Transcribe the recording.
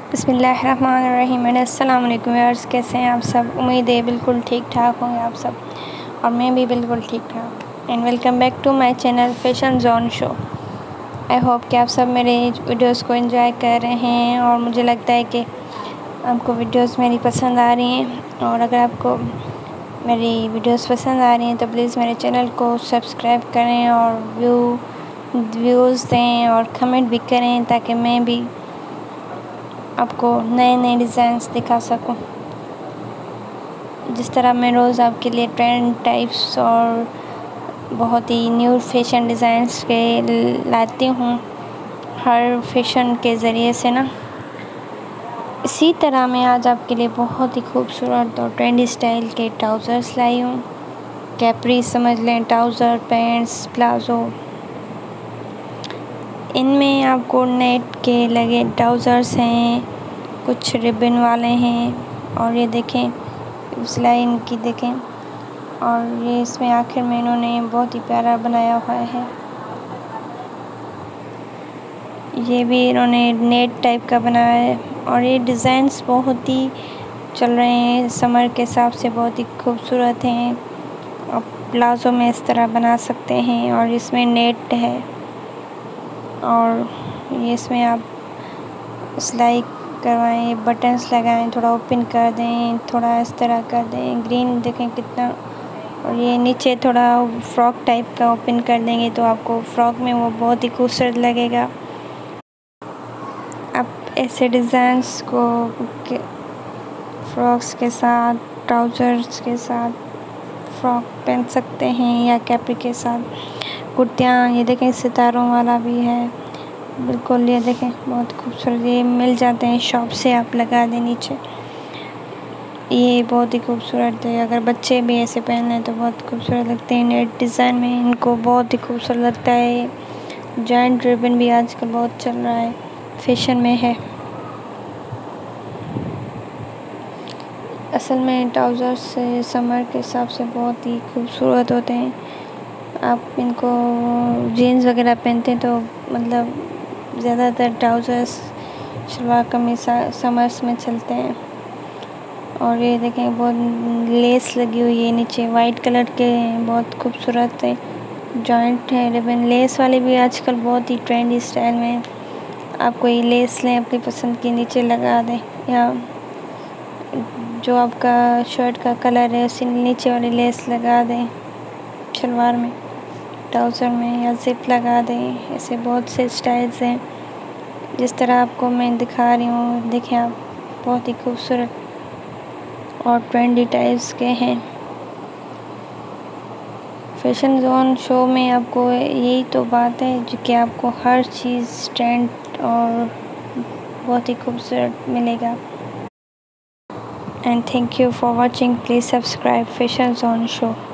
बिस्मिल्लाहिर्रहमानिर्रहीम। अस्सलाम वालेकुम व्यूअर्स, कैसे हैं आप सब। उम्मीद है बिल्कुल ठीक ठाक होंगे आप सब, और मैं भी बिल्कुल ठीक ठाक। And welcome back to my channel fashion zone show. I hope कि आप सब मेरे वीडियोस को एंजॉय कर रहे हैं, और मुझे लगता है कि आपको वीडियोस मेरी पसंद आ रही हैं। और अगर आपको मेरी वीडियोस पसंद आ रही हैं तो प्लीज़ मेरे चैनल को सब्सक्राइब करें और व्यूज़ दें और कमेंट भी करें, ताकि मैं भी आपको नए नए डिज़ाइंस दिखा सकूं। जिस तरह मैं रोज़ आपके लिए ट्रेंड टाइप्स और बहुत ही न्यू फैशन डिज़ाइंस के लाती हूँ हर फैशन के ज़रिए से ना, इसी तरह मैं आज आपके लिए बहुत ही खूबसूरत और ट्रेंडी स्टाइल के ट्राउज़र्स लाई हूँ। कैपरी समझ लें, ट्राउज़र, पैंट्स, प्लाज़ो। इनमें आपको नेट के लगे ट्राउज़र्स हैं, कुछ रिबन वाले हैं, और ये देखें सिलाई इनकी देखें। और ये इसमें आखिर में इन्होंने बहुत ही प्यारा बनाया हुआ है। ये भी इन्होंने नेट टाइप का बनाया है, और ये डिज़ाइंस बहुत ही चल रहे हैं समर के हिसाब से, बहुत ही खूबसूरत हैं। आप प्लाज़ो में इस तरह बना सकते हैं, और इसमें नेट है, और ये इसमें आप सिलाई करवाएं, बटन्स लगाएं, थोड़ा ओपन कर दें, थोड़ा इस तरह कर दें। ग्रीन देखें कितना, और ये नीचे थोड़ा फ्रॉक टाइप का ओपन कर देंगे तो आपको फ्रॉक में वो बहुत ही खूबसूरत लगेगा। आप ऐसे डिज़ाइंस को फ्रॉक्स के साथ, ट्राउज़र्स के साथ फ्रॉक पहन सकते हैं, या कैपरी के साथ कुर्तियाँ। ये देखें सितारों वाला भी है, बिल्कुल ये देखें बहुत खूबसूरत। ये मिल जाते हैं शॉप से, आप लगा दें नीचे। ये बहुत ही खूबसूरत है, अगर बच्चे भी ऐसे पहने तो बहुत खूबसूरत लगते हैं। नेट डिज़ाइन में इनको बहुत ही खूबसूरत लगता है। जॉइंट रिबन भी आजकल बहुत चल रहा है, फैशन में है। असल में ट्राउज़र्स समर के हिसाब से बहुत ही खूबसूरत होते हैं। आप इनको जीन्स वगैरह पहनते हैं तो मतलब ज़्यादातर ट्राउज़र्स शलवार कमीज़ समर्स में चलते हैं। और ये देखें बहुत लेस लगी हुई है नीचे, वाइट कलर के, बहुत खूबसूरत है। जॉइंट है रिबन, लेस वाले भी आजकल बहुत ही ट्रेंडी स्टाइल में है। आप कोई लेस लें अपनी पसंद की, नीचे लगा दें, या जो आपका शर्ट का कलर है उसी नीचे वाली लेस लगा दें शलवार में, ट्राउज़र में, या ज़िप लगा दें। ऐसे बहुत से स्टाइल्स हैं, जिस तरह आपको मैं दिखा रही हूँ। देखें आप, बहुत ही खूबसूरत और ट्रेंडी टाइप्स के हैं। फैशन जोन शो में आपको यही तो बात है जो कि आपको हर चीज़ ट्रेंड और बहुत ही खूबसूरत मिलेगा। And thank you for watching. Please subscribe fashion zone show.